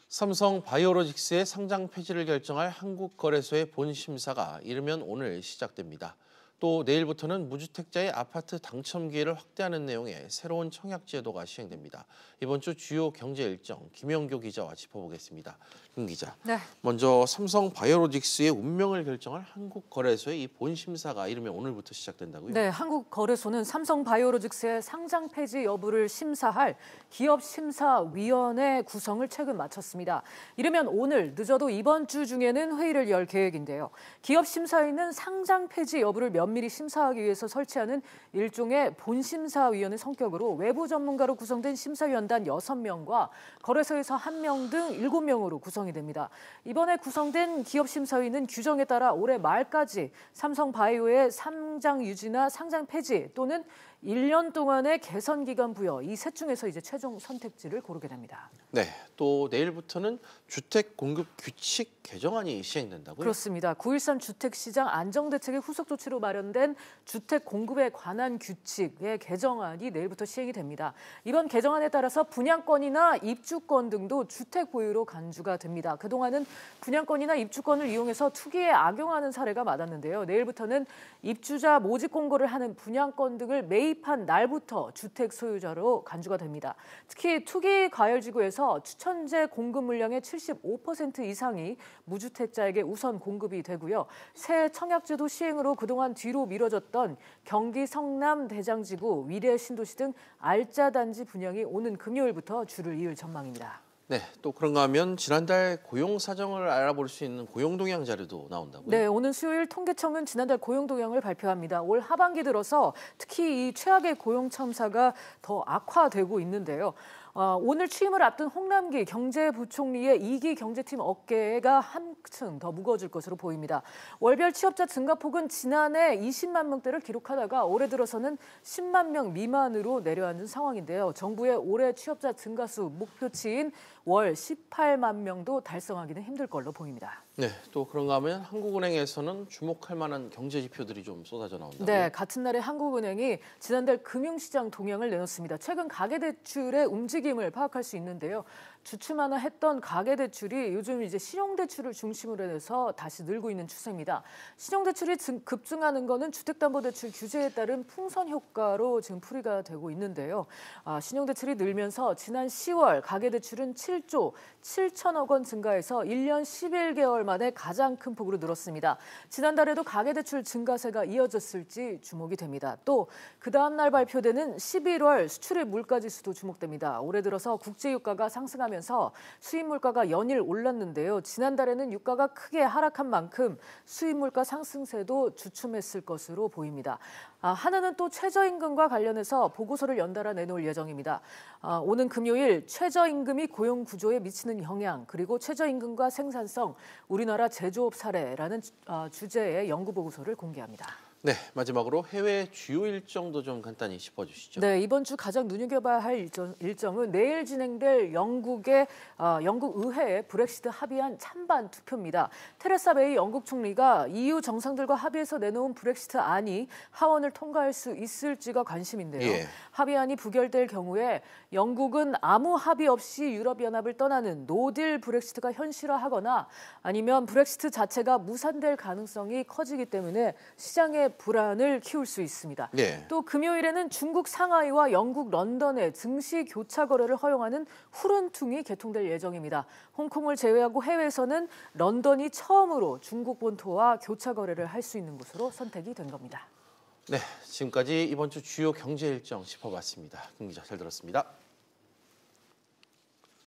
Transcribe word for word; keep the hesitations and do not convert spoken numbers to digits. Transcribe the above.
삼성 바이오로직스의 상장 폐지를 결정할 한국거래소의 본심사가 이르면 오늘 시작됩니다. 또 내일부터는 무주택자의 아파트 당첨 기회를 확대하는 내용의 새로운 청약 제도가 시행됩니다. 이번 주 주요 경제 일정 김영교 기자와 짚어보겠습니다. 김 기자, 네. 먼저 삼성 바이오로직스의 운명을 결정할 한국거래소의 이 본심사가 이르면 오늘부터 시작된다고요? 네, 한국거래소는 삼성 바이오로직스의 상장 폐지 여부를 심사할 기업심사위원회 구성을 최근 마쳤습니다. 이르면 오늘, 늦어도 이번 주 중에는 회의를 열 계획인데요. 기업심사위는 상장 폐지 여부를 면밀히 심사하기 위해서 설치하는 일종의 본심사위원회 성격으로 외부 전문가로 구성된 심사위원단 여섯 명과 거래소에서 한 명 등 일곱 명으로 구성이 됩니다. 이번에 구성된 기업심사위는 규정에 따라 올해 말까지 삼성 바이오의 상장 유지나 상장 폐지 또는 일 년 동안의 개선 기간 부여 이 셋 중에서 이제 최종 선택지를 고르게 됩니다. 네, 또 내일부터는 주택 공급 규칙 개정안이 시행된다고요? 그렇습니다. 구일삼 주택시장 안정대책의 후속 조치로 마련된 주택 공급에 관한 규칙의 개정안이 내일부터 시행이 됩니다. 이번 개정안에 따라서 분양권이나 입주권 등도 주택 보유로 간주가 됩니다. 그동안은 분양권이나 입주권을 이용해서 투기에 악용하는 사례가 많았는데요. 내일부터는 입주자 모집 공고를 하는 분양권 등을 매입한 날부터 주택 소유자로 간주가 됩니다. 특히 투기 과열지구에서 추천제 공급 물량의 칠십오 퍼센트 이상이 무주택자에게 우선 공급이 되고요. 새 청약제도 시행으로 그동안 뒤로 미뤄졌던 경기 성남 대장지구, 위례 신도시 등 알짜 단지 분양이 오는 금요일부터 줄을 이을 전망입니다. 네, 또 그런가 하면 지난달 고용 사정을 알아볼 수 있는 고용 동향 자료도 나온다고요? 네, 오는 수요일 통계청은 지난달 고용 동향을 발표합니다. 올 하반기 들어서 특히 이 최악의 고용 참사가 더 악화되고 있는데요. 어, 오늘 취임을 앞둔 홍남기 경제부총리의 이 기 경제팀 어깨가 한층 더 무거워질 것으로 보입니다. 월별 취업자 증가폭은 지난해 이십만 명대를 기록하다가 올해 들어서는 십만 명 미만으로 내려앉은 상황인데요. 정부의 올해 취업자 증가수 목표치인 월 십팔만 명도 달성하기는 힘들 걸로 보입니다. 네, 또 그런가 하면 한국은행에서는 주목할 만한 경제 지표들이 좀 쏟아져 나온다고요? 네, 같은 날에 한국은행이 지난달 금융시장 동향을 내놓습니다. 최근 가계대출의 움직임을 파악할 수 있는데요. 주춤하나 했던 가계대출이 요즘 이제 신용대출을 중심으로 해서 다시 늘고 있는 추세입니다. 신용대출이 급증하는 거는 주택담보대출 규제에 따른 풍선 효과로 지금 풀이가 되고 있는데요. 아, 신용대출이 늘면서 지난 시월 가계대출은 칠조 칠천억 원 증가해서 일 년 십일 개월 만에 가장 큰 폭으로 늘었습니다. 지난달에도 가계대출 증가세가 이어졌을지 주목이 됩니다. 또 그 다음 날 발표되는 십일월 수출입 물가지수도 주목됩니다. 올해 들어서 국제유가가 상승하면서 수입 물가가 연일 올랐는데요. 지난달에는 유가가 크게 하락한 만큼 수입 물가 상승세도 주춤했을 것으로 보입니다. 아, 하나는 또 최저임금과 관련해서 보고서를 연달아 내놓을 예정입니다. 아, 오는 금요일 최저임금이 고용 구조에 미치는 영향, 그리고 최저임금과 생산성, 우리나라 제조업 사례라는 아, 주제의 연구 보고서를 공개합니다. 네, 마지막으로 해외 주요 일정도 좀 간단히 짚어주시죠. 네, 이번 주 가장 눈여겨봐야 할 일정, 일정은 내일 진행될 영국의 어, 영국 의회에 브렉시트 합의안 찬반 투표입니다. 테레사 메이 영국 총리가 이유 정상들과 합의해서 내놓은 브렉시트 안이 하원을 통과할 수 있을지가 관심인데요. 예. 합의안이 부결될 경우에 영국은 아무 합의 없이 유럽연합을 떠나는 노딜 브렉시트가 현실화하거나 아니면 브렉시트 자체가 무산될 가능성이 커지기 때문에 시장의 불안을 키울 수 있습니다. 네. 또 금요일에는 중국 상하이와 영국 런던의 증시 교차 거래를 허용하는 후른퉁이 개통될 예정입니다. 홍콩을 제외하고 해외에서는 런던이 처음으로 중국 본토와 교차 거래를 할 수 있는 곳으로 선택이 된 겁니다. 네, 지금까지 이번 주 주요 경제 일정 짚어봤습니다. 김 기자 잘 들었습니다.